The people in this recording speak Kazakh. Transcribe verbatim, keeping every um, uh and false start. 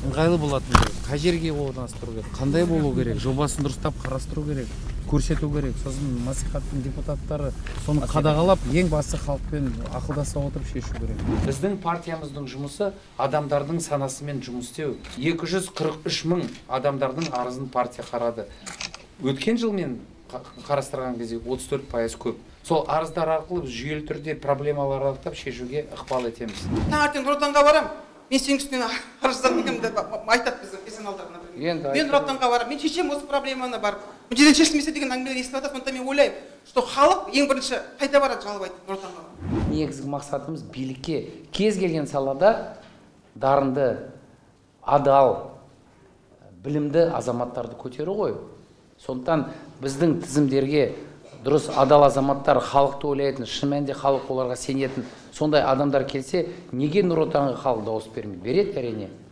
ыңғайлы болатын керек. Қай жерге орналастыру керек, қандай болу керек, жобасын дұрыстап қарастыру керек, көрсету керек. Сосын мәслихаттың депутаттары соны қадағалап, ең басты халықпен ақылдаса отырып шешу керек. Біздің партиямыздың жұмысы адамдардың санасымен жұмыс істеу. екі жүз қырық үш мың адамдардың арызын партия қарады. Өткен жылмен қарастырған кезде отыз төрт пайыз көп. Сол арыздар арқылы жүйелі түрде проблемаларды анықтап шешуге ықпал етеміз. Таңертең Нұр Отанға барам, мен сенің үстінен арызданбаймын деп айтады біздің персоналдарына. Мен Нұр Отанға барам, мен шешем осы проблеманы бар. Мүдделен шешілмесе деген әңгімелер естіп жатады, сонда мен ойлаймын, что халық ең бірінші қайда барады жалобы айтып Нұр Отанға. Негізгі мақсатымыз билікке кез келген салада дарынды, адал, білімді азаматтарды көтеру ғой. Сондықтан біздің тізімдерге дұрыс адал азаматтар, халықты ойлайтын, шын мәнінде халық оларға сенетін сондай адамдар келсе, неге Нұр Отанға халық дауыс бермейді? Береді әрине.